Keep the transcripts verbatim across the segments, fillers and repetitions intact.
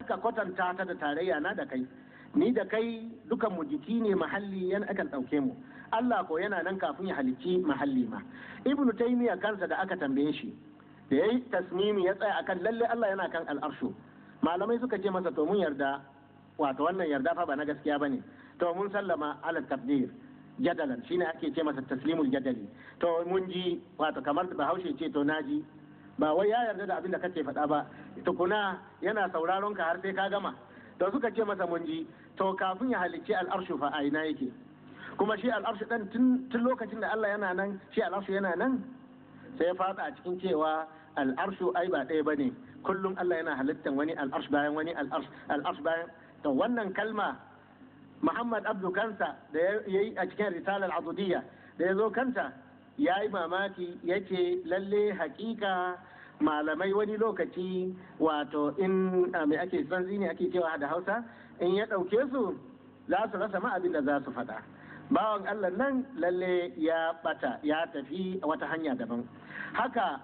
ka kwatanta ta da tarayya na da kai, ni da kai dukan mu jiki ne mahalli yana akan ɗauke mu. Allah ko yana nan kafin ya halicci mahalli ma. Ibn Taymiyyah kansa da aka tambaye shi da yayi tasmimi ya tsaya akan lalle Allah yana kan al'arshu, malamai suka ce masa to mun yarda, wato wannan yarda fa ba na gaskiya bane, to mun sallama ala taqdir jadalan, shine ake ce masa taslimul jadali. To mun ji, wato kamar Bahaushe ce to naji, ba wai ya yarda da abin da kake faɗa ba, tukuna yana sauraron ka har sai ka gama. To suka ce masa mun ji, to kafin ya halicci al'arshu fa a ina yake, kuma shi al'arshu dan tun lokacin da Allah yana nan shi al'arshu yana nan. Sai ya fada a cikin cewa al'arshu ai ba ɗaya bane, kullum Allah yana halittan wani al'arsh bayan wani al'arsh bayan. To wannan kalma Muhammad Abdu kansa da ya yi a cikin risalar azudiyya da ya zo kanta ya yi mamaki, yake lalle hakika malamai wani lokaci, wato in mai ake sanzi ne ake cewa da Hausa, in ya ɗauke su za su rasa ma abin da za su faɗa. Bawan Allah nan lalle ya bata, ya tafi a wata hanya daban. Haka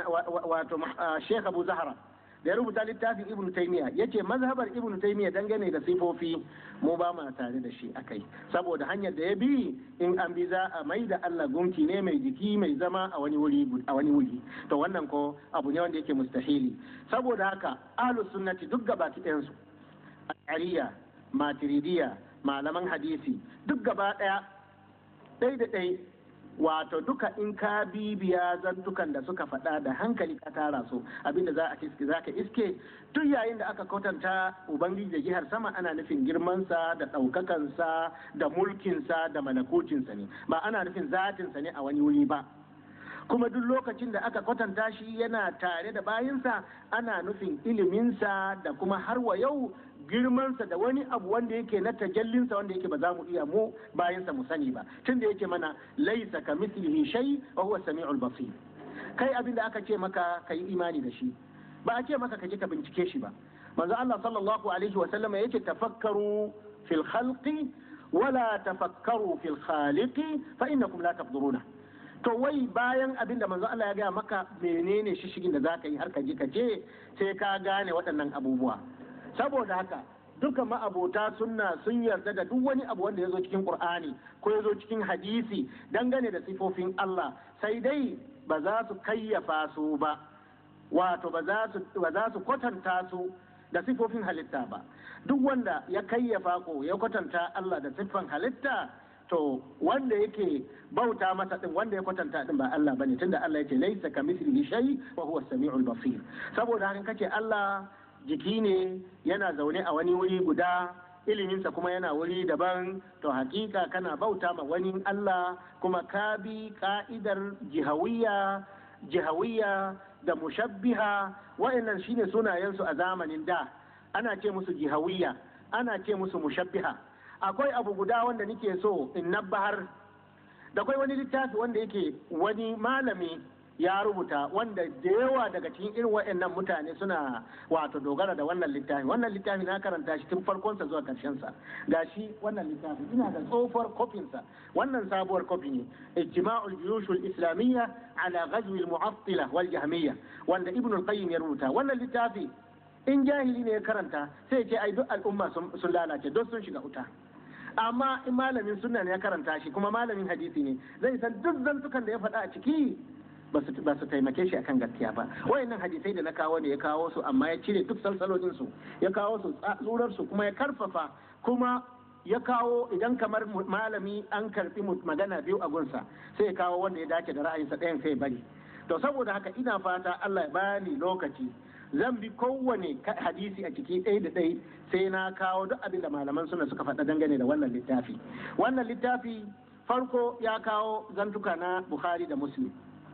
wato Sheikh Abu Zahra da ya rubuta littafin Ibn Taymiyyah yace mazhabar Ibn Taymiyyah dangane da sifofi mu ba mu tare da shi akai, saboda hanyar da ya bi in an bi za a mai da Allah gunki ne mai jiki mai zama a wani wuri a wani wuri. To wannan ko abu ne wanda yake mustahili. Saboda haka ahlus sunnati duk gabaki ɗayan su, Ash'ariyya, Maturidiyya, malaman hadisi duk gaba ɗaya ɗai da ɗai, wato duka in ka bibiya zantukan da suka faɗa da hankali ka tara su, abinda za a iske za ka iske duk yayin da aka kwatanta ubangiji da jihar sama ana nufin girmansa da ɗaukakansa da mulkinsa da malakucinsa ne, ba ana nufin zatinsa ne a wani wuri ba. Kuma duk lokacin da aka kwatanta shi yana tare da bayinsa ana nufin iliminsa da kuma har wa yau girmansa da wani abu wanda yake na tajallinsa wanda yake ba za mu iya mu bayansa mu sani ba, tunda yake mana laisa ka mislihi shay wa huwa samiul basir. Kai abin da aka ce maka kai imani da shi, ba a ce maka ka je ka bincike shi ba. Manzo Allah sallallahu alaihi wa sallam yace tafakkaru fil khalqi wala tafakkaru fil khaliqi fa innakum la taqdiruna. To wai bayan abin da manzo Allah ya gaya maka menene shishigin da zaka yi har ka je ka je sai ka gane waɗannan abubuwa. Saboda haka duka ma'abota sunna sun yarda da duk wani abu wanda ya zo cikin Qur'ani ko ya zo cikin hadisi dangane da sifofin Allah, sai dai ba za su kayyafa su ba, wato ba za su ba za su kwatanta su da sifofin halitta ba. Duk wanda ya kayyafa ko ya kwatanta Allah da siffan halitta, to wanda yake bauta masa din, wanda ya kwatanta din ba Allah bane, tunda Allah yake laisa kamithlihi shay wa huwa as-sami'ul basir. Saboda haka kace Allah jiki ne yana zaune a wani wuri guda, iliminsa kuma yana wuri daban, to hakika kana bauta ma wani Allah, kuma ka bi ka'idar jihawiyya jihawiyya da mushabbiha. Wa'annan shine sunayensu a zamanin da, ana ce musu jihawiyya, ana ce musu mushabbiha. Akwai abu guda wanda nake so in nabbahar, da akwai wani littafi wanda yake wani malami ya rubuta, wanda da yawa daga cikin irin waɗannan mutane suna wato dogara da wannan littafi. Wannan littafi na karanta shi tun farkonsa zuwa karshensa. Ga shi wannan littafi ina da tsohuwar kofinsa, wannan sabuwar kofi ne, ijtima'ul juyushul islamiyya ala ghazwi al-mu'attila wal jahmiyya, wanda ibn al-qayyim ya rubuta. Wannan littafi in jahili ne ya karanta sai ce ai duk al'umma sun lalace, don sun shiga wuta. Amma in malamin sunna ne ya karanta shi, kuma malamin hadisi ne, zai san duk zantukan da ya faɗa a ciki ba su taimake shi akan gaskiya ba. Wayannan hadisai da na kawo ne ya kawo su, amma ya cire duk salsalolin su, ya kawo su tsurar su, kuma ya karfafa, kuma ya kawo idan kamar malami an karbi magana biyu a gunsa sai ya kawo wanda ya dace da ra'ayinsa ɗayan sai bari. To saboda haka ina fata Allah ya bani lokaci zan bi kowane hadisi a ciki ɗaya da ɗaya sai na kawo duk abin da malaman suna suka faɗa dangane da wannan littafi. Wannan littafi farko ya kawo zantuka na Bukhari da Muslim,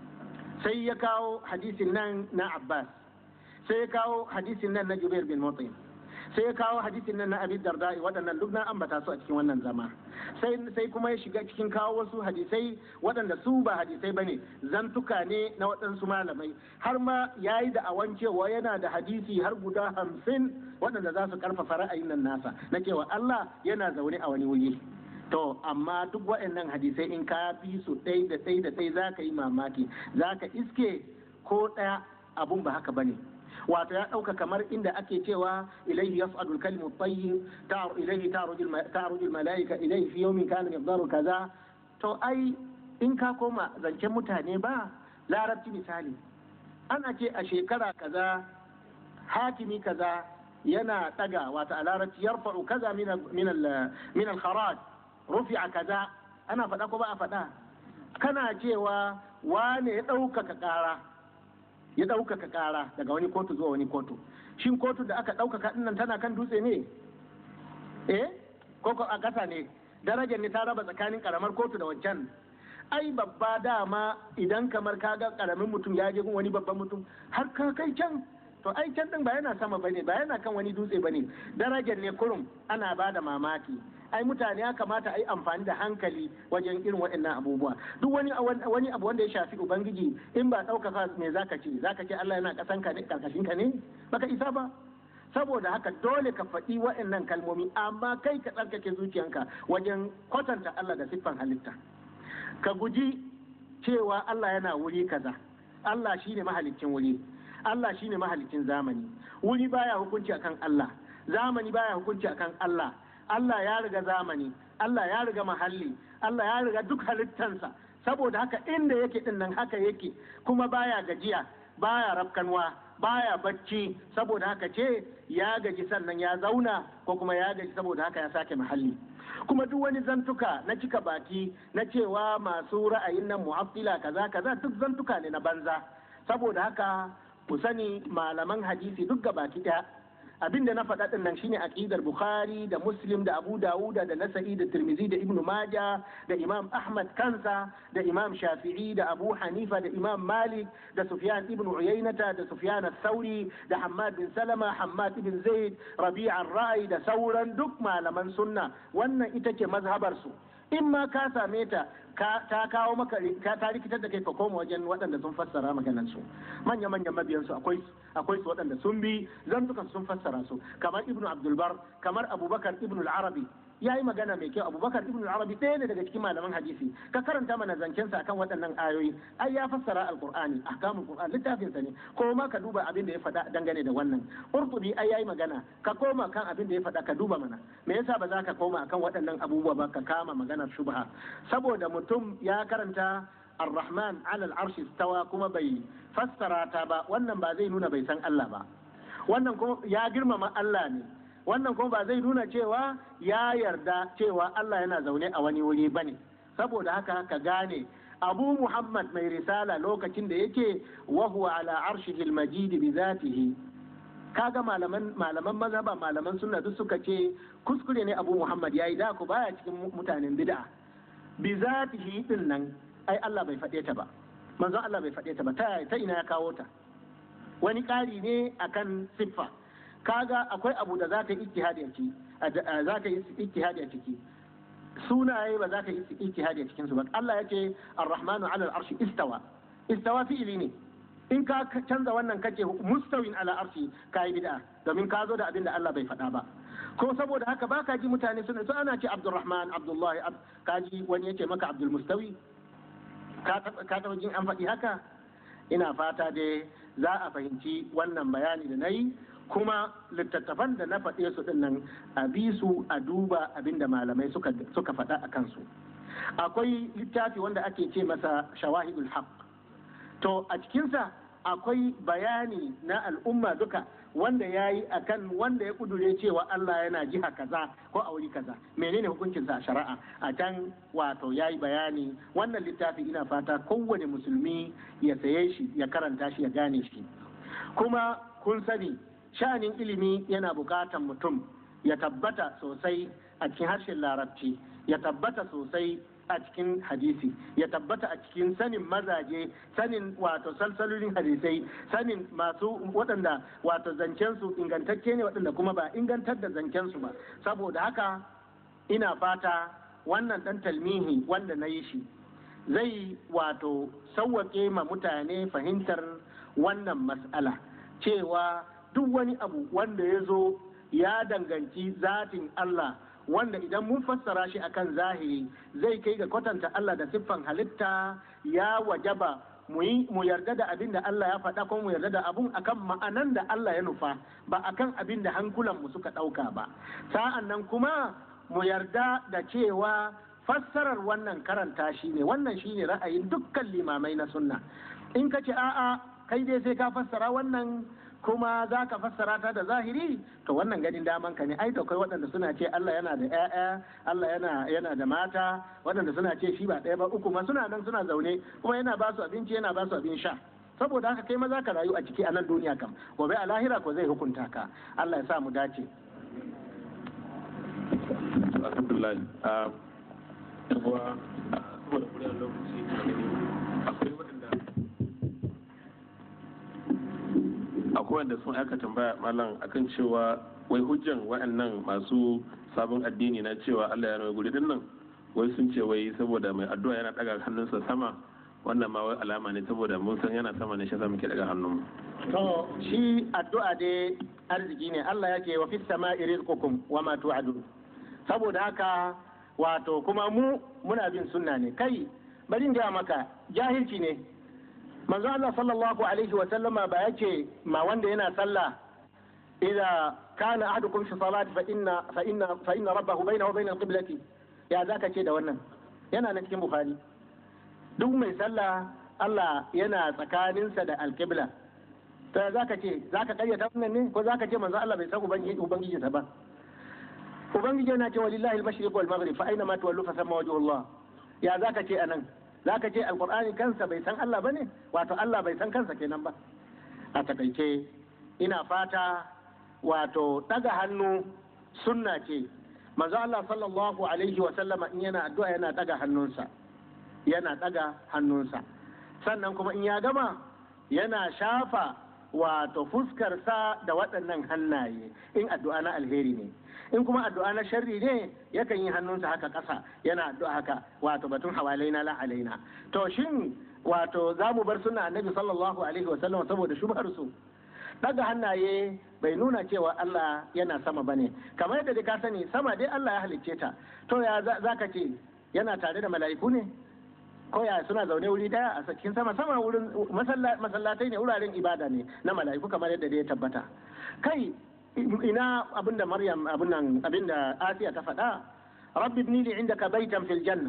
sai ya kawo hadisin nan na Abbas, sai ya kawo hadisin nan na Jubair bin Mut'im, sai ya kawo hadisin nan na Abi Darda'i. Waɗannan duk na ambata su a cikin wannan zama. sai sai kuma ya shiga cikin kawo wasu hadisai waɗanda su ba hadisai bane, zantuka ne na waɗansu malamai. Har ma yayi da awan cewa yana da hadisi har guda hamsin waɗanda za su karfafa ra'ayin nan nasa na cewa Allah yana zaune a wani wuri. To amma duk waɗannan hadisai in ka fi su ɗai da ɗai da ɗai za ka yi mamaki, za ka iske ko ɗaya abun ba haka bane. wato ya ɗauka kamar inda ake cewa ilaihi yas'adul kalimu tayyib ta'ru ilaihi ta'rujul ta'rujul malaika ilaihi fi yawmin kana miqdaru kaza. To ai in ka koma zancen mutane ba larabci misali ana ce a shekara kaza hakimi kaza yana daga wata a larabci yarfa'u kaza min min al-kharaj rufi'a kaza, ana faɗa ko ba a faɗa? Kana cewa wane ya ɗaukaka ƙara ya ɗaukaka ƙara daga wani kotu zuwa wani kotu, shin kotu da aka ɗaukaka ɗinnan tana kan dutse ne eh ko a ƙasa ne? Darajar ne ta raba tsakanin ƙaramar kotu da wancan. Ai babba dama idan kamar ka ga ƙaramin mutum ya je gun wani babban mutum har ka kai can, to ai can ɗin ba yana sama bane, ba yana kan wani dutse bane, darajar ne kurum ana ba da mamaki. Ai mutane ya kamata a yi amfani da hankali wajen irin waɗannan abubuwa. Duk wani wani abu wanda ya shafi ubangiji in ba ɗaukaka me zaka ce zaka ce Allah yana ƙasan ka ne karkashin ka ne, baka isa ba. Saboda haka dole ka faɗi waɗannan kalmomi, amma kai ka tsarkake zuciyanka wajen kwatanta Allah da siffan halitta. Ka guji cewa Allah yana wuri kaza, Allah shine mahaliccin wuri, Allah shine mahaliccin zamani. Wuri baya hukunci akan Allah, zamani baya hukunci akan Allah. Allah ya riga zamani, Allah ya riga mahalli, Allah ya riga duk halittansa. Saboda haka inda yake din nan haka yake, kuma baya gajiya, baya rafkanwa, baya bacci. Saboda haka ce ya gaji sannan ya zauna, ko kuma ya gaji saboda haka ya sake mahalli. Kuma duk wani zantuka na cika baki na cewa masu ra'ayin nan mu'attila kaza kaza duk zantuka ne na banza. Saboda haka ku sani malaman hadisi duk gabaki ɗaya abin da na faɗa ɗin nan shine aqidar Bukhari da Muslim da Abu Dawuda da Nasa'i da Tirmidhi da Ibn Majah da Imam Ahmad kansa da Imam Shafi'i da Abu Hanifa da Imam Malik da Sufyan ibn Uyaynata da Sufyan al-Thawri da Hammad bin Salama, Hammad ibn Zaid, Rabi' al-Ra'i da sauran duk malaman sunna. Wannan ita ce mazhabar su. In ma ka same ta ta kawo maka ka ta rikitar da kai ka koma wajen waɗanda sun fassara maganar su, manya manyan mabiyan su akwai akwai su waɗanda sun bi zantukan sun fassara su, kamar Ibn Abdul Bar, kamar Abubakar ibn al-Arabi ya yi magana mai kyau. Abubakar ibn al-Arabi ɗaya ne daga cikin malaman hadisi, ka karanta mana zancen sa akan waɗannan ayoyi. Ai ya fassara al-Qur'ani, ahkamul Qur'an littafin sa ne, ko ma ka duba abin da ya faɗa dangane da wannan. Qurtubi ai yayi magana, ka koma kan abin da ya faɗa ka duba mana. Me yasa ba za ka koma akan waɗannan abubuwa ba ka kama maganar shubha? Saboda mutum ya karanta ar-Rahman ala al-arshi istawa kuma bai fassara ta ba, wannan ba zai nuna bai san Allah ba, wannan kuma ya girmama Allah ne, wannan kuma ba zai nuna cewa ya yarda cewa Allah yana zaune a wani wuri bane. Saboda haka ka gane Abu Muhammad mai risala lokacin da yake wa huwa ala arshihil majid bi zatihi, kaga malaman malaman mazhaba malaman sunna duk suka ce kuskure ne Abu Muhammad yayi, da ku baya cikin mutanen bid'a. Bi zatihi din nan ai Allah bai faɗe ta ba, manzo Allah bai faɗe ta ba, ta ta ina ya kawo ta? Wani ƙari ne akan siffa. Kaga akwai abu da za ka yi ijtihadi a ciki, za ka yi ijtihadi a ciki, sunaye ba za ka yi ijtihadi a cikin su ba. Allah yake ar-Rahmanu 'ala al-arshi istawa, istawa fi'ili ne. In ka canza wannan kace mustawin ala arshi kai bid'a, domin ka zo da abin da Allah bai faɗa ba. Ko saboda haka ba ka ji mutane suna so ana ce Abdurrahman, Abdullahi, ka ji wani yake maka Abdul Mustawi, ka taɓa jin an faɗi haka? Ina fata dai za a fahimci wannan bayani da na yi, kuma littattafan da na faɗe su ɗin nan a bi su a duba abin da malamai suka faɗa a kansu. Akwai littafi wanda ake ce masa Shawahidul Haq, to a cikinsa akwai bayani na al'umma duka wanda ya yi a kan wanda ya kudure cewa Allah yana jiha kaza ko a wuri kaza, menene hukuncinsa a shari'a. A can wato ya yi bayani. Wannan littafi ina fata kowane musulmi ya saye shi, ya karanta shi, ya gane shi. Kuma kun sani sha'anin ilimi yana bukatan mutum ya tabbata sosai a cikin harshen larabci, ya tabbata sosai a cikin hadisi, ya tabbata a cikin sanin mazaje, sanin wato salsalolin hadisai, sanin masu waɗanda wato zancensu ingantacce ne, waɗanda kuma ba ingantar da zancensu ba. Saboda haka ina fata wannan ɗan talmihi wanda na yi shi zai wato sauwaƙe ma mutane fahimtar wannan mas'ala, cewa duk wani abu wanda ya zo ya danganci zatin Allah, wanda idan mun fassara shi akan zahiri zai kai ga kwatanta Allah da siffan halitta, ya wajaba mu yi mu yarda da abin da Allah ya faɗa kuma mu yarda da abun akan ma'anan da Allah ya nufa ba akan abin da hankulan mu suka ɗauka ba. Sa'an nan kuma mu yarda da cewa fassarar wannan karanta shi ne, wannan shi ne ra'ayin dukkan limamai na sunna. In ka ce a'a kai dai sai ka fassara wannan kuma za ka fassara ta da zahiri, to wannan ganin daman ka ne. Ai da kai waɗanda suna ce Allah yana da ƴaƴa, Allah yana yana da mata, waɗanda suna ce shi ba ɗaya ba uku ma suna nan suna zaune kuma yana ba su abinci yana ba su abin sha. Saboda haka kai ma za ka rayu a ciki a nan duniya kam, gobe a lahira ko zai hukunta ka. Allah ya sa mu dace. Alhamdulillah. Yawa saboda kuriyar lokaci akwai waɗanda akwai wanda sun aka tambaya malam akan cewa wai hujjan waɗannan masu sabon addini na cewa Allah ya rawa guri din nan, wai sun ce wai saboda mai addu'a yana daga hannunsa sama, wannan ma wai alama ne saboda mun san yana sama ne shi yasa muke daga hannun. To shi addu'a dai arziki ne. Allah yake wa fis sama'i rizqukum wa ma tu'adun. Saboda haka wato kuma mu muna bin sunna ne. Kai bari in gaya maka jahilci ne. Manzo Allah sallallahu alaihi wa sallama ba yake ma wanda yana sallah idza kana ahadukum fi salati fa inna fa inna fa inna rabbahu bainahu wa bainal qiblati, ya zaka ce da wannan? Yana na cikin Bukhari. Duk mai sallah Allah yana tsakaninsa da alqibla. To ya zaka ce zaka kayyata wannan ne ko zaka ce manzo Allah bai san ubangiji ubangiji ta ba? Ubangiji yana ce walillahi al-mashriq wal maghrib fa aina ma tuwallu fa thamma wajhu Allah. Ya zaka ce anan? Zaka ce alqur'ani kansa bai san Allah bane? Wato Allah bai san kansa kenan ba. A takaice ina fata wato daga hannu sunna ce. Manzo Allah sallallahu alaihi wa sallama in yana addu'a yana daga hannunsa. Yana daga hannunsa. Sannan kuma in ya gama yana shafa wato fuskarsa da waɗannan hannaye in addu'a na alheri ne. In kuma addu'a na sharri ne yakan yi hannunsa haka ƙasa yana addu'a haka wato batun hawalaina la alaina. To shin wato za mu bar sunna annabi sallallahu alaihi wa sallam saboda shubhar su? Daga hannaye bai nuna cewa Allah yana sama bane. Kamar yadda ka sani sama dai Allah ya halicce ta. To ya zaka ce yana tare da mala'iku ne? Ko ya suna zaune wuri daya a cikin sama? Sama wurin masallatai ne, wuraren ibada ne na mala'iku kamar yadda dai ya tabbata. Kai ina abinda Maryam abinnan abinda Asiya ta faɗa, rabbi ibni li indaka baitan fil janna,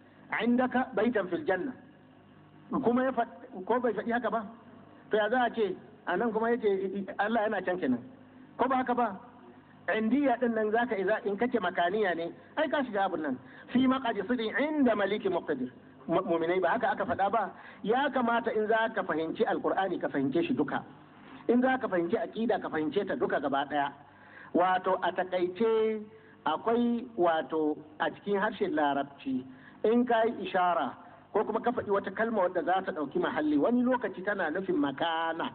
indaka baitan fil janna. Kuma ya ko bai faɗi haka ba? To ya za a ce anan kuma yace Allah yana can kenan, ko ba haka ba? Indiya din nan zaka iza in kace makaniya ne ai ka shiga abin nan fi maqadi sidin inda maliki muqtadir. Mu'minai ba haka aka faɗa ba? Ya kamata in za ka fahimci alqur'ani ka fahimce shi duka. In za ka fahimci aƙida ka fahimce ta duka gaba ɗaya. Wato a takaice akwai wato a cikin harshen larabci in ka yi ishara ko kuma ka faɗi wata kalma wadda za ta ɗauki mahalli, wani lokaci tana nufin makana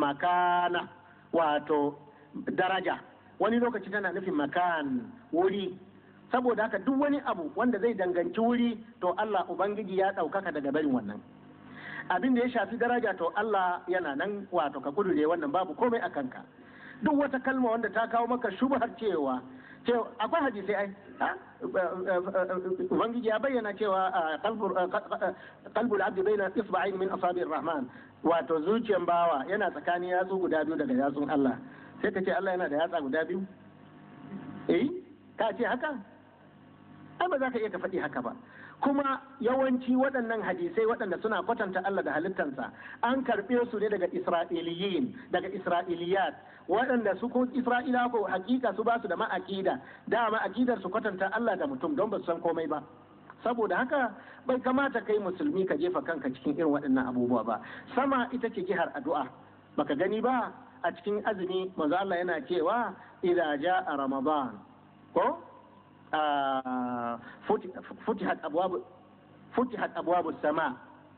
makana wato daraja, wani lokaci tana nufin makan wuri. Saboda haka duk wani abu wanda zai danganci wuri to Allah Ubangiji ya ɗaukaka daga barin wannan. Abin da ya shafi daraja to Allah yana nan wato ka kudure wannan babu komai a kanka. Duk wata kalma wanda ta kawo maka shubhar cewa cewa akwai hadisi ai Ubangiji ya bayyana cewa qalbul abdi baina isba'ain min asabi'ir rahman, wato zuciyan bawa yana tsakanin yatsu guda biyu daga yatsun Allah. Sai ka ce Allah yana da yatsa guda biyu? Eh ka ce haka? Ai ba za ka iya ka faɗi haka ba. Kuma yawanci waɗannan hadisai waɗanda suna kwatanta Allah da halittansa an karɓe su ne daga Isra'iliyin, daga Isra'iliyat, waɗanda su ko Isra'ila ko hakika su ba su da ma'aƙida, dama aƙidar su kwatanta Allah da mutum don ba su san komai ba. Saboda haka bai kamata kai musulmi ka jefa kanka cikin irin waɗannan abubuwa ba. Sama ita ce jihar addu'a. Baka gani ba a cikin azumi manzo Allah yana cewa idza jaa ramadan ko فتحت أبواب فتحت أبواب السماء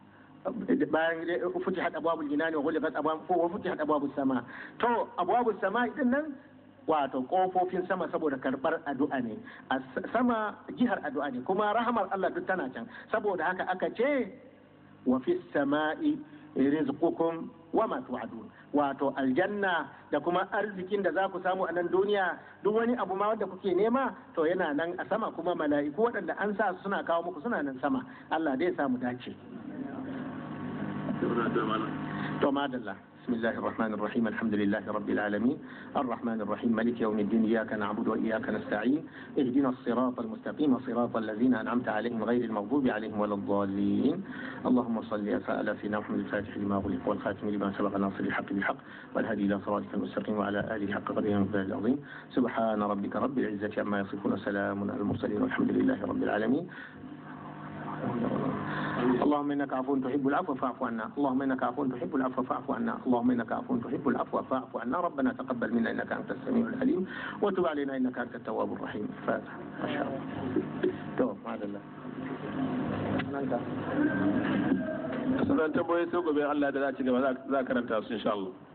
فتحت أبواب الجنان وغلقت أبواب وفتحت أبواب السماء. تو أبواب السماء إذن wato kofofin sama saboda karbar addu'a ne, a sama jihar addu'a ne, kuma rahamar Allah duk tana can. Saboda haka aka ce wa fis sama'i rizqukum wa ma tu'adun, wato aljanna da kuma arzikin da za ku samu a nan duniya, duk wani abu ma wanda kuke nema to yana nan a sama, kuma mala'iku waɗanda an sa su suna kawo muku suna nan sama. Allah dai samu dace. to madalla بسم الله الرحمن الرحيم الحمد لله رب العالمين الرحمن الرحيم مالك يوم الدين إياك نعبد وإياك نستعين اهدنا الصراط المستقيم صراط الذين أنعمت عليهم غير المغضوب عليهم ولا الضالين اللهم صل على سيدنا محمد الفاتح لما أغلق والخاتم لما سبق ناصر الحق بالحق والهدي إلى صراطك المستقيم وعلى آله حق قدره ومقداره العظيم سبحان ربك رب العزة عما يصفون سلام على المرسلين والحمد لله رب العالمين اللهم انك عفو تحب العفو فاعف عنا اللهم انك عفو تحب العفو فاعف عنا اللهم انك عفو تحب العفو فاعف عنا ربنا تقبل منا انك انت السميع العليم وتب علينا انك انت التواب الرحيم فاتح ما شاء الله تو ما الله sannan tambayoyi sai gobe Allah da za ci gaba za karanta su insha Allah